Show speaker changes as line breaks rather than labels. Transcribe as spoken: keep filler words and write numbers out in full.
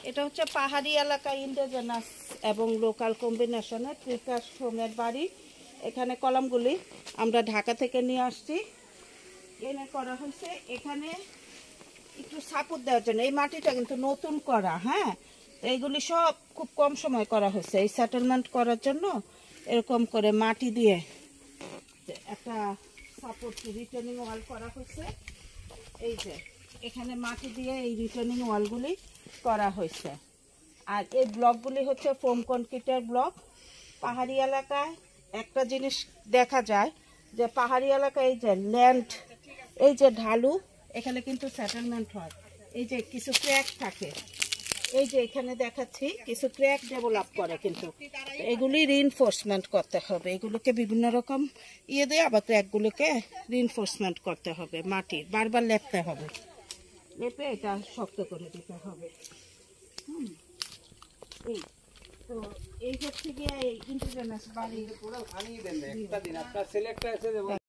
এটা হচ্ছে পাহাড়ি এলাকা ইন্ডিজেনাস এবং লোকাল কম্বিনেশনে ত্রিকাশ হোমের বাড়ি। এখানে কলামগুলি আমরা ঢাকা থেকে নিয়ে আসছি, এনে করা হয়েছে এখানে একটু সাপোর্ট দেওয়ার জন্য। এই মাটিটা কিন্তু নতুন করা, হ্যাঁ, এইগুলি সব খুব কম সময় করা হয়েছে। এই সেটেলমেন্ট করার জন্য এরকম করে মাটি দিয়ে একটা সাপোর্ট রিটার্নিং ওয়াল করা হয়েছে। এই যে এখানে মাটি দিয়ে এই রিটার্নিং ওয়ালগুলি করা হয়েছে। আর এই ব্লকগুলি হচ্ছে ফোম কনক্রিটের ব্লক। পাহাড়ি এলাকায় একটা জিনিস দেখা যায় যে পাহাড়ি এলাকায় এই যে ল্যান্ড, এই যে ঢালু, এখানে কিন্তু সেটেলমেন্ট হয়। এই যে কিছু ক্র্যাক থাকে, এই যে এখানে দেখাচ্ছি কিছু ক্র্যাক ডেভেলপ করে, কিন্তু এগুলি রিইনফোর্সমেন্ট করতে হবে। এগুলোকে বিভিন্ন রকম ইয়ে দিয়ে আবার ক্র্যাকগুলোকে রিইনফোর্সমেন্ট করতে হবে, মাটির বারবার লেপতে হবে, লেপে এটা শক্ত করে দিতে হবে। হুম, এই তো এই হচ্ছে গিয়ে এই ইন্ডিজেনাস বাড়ি।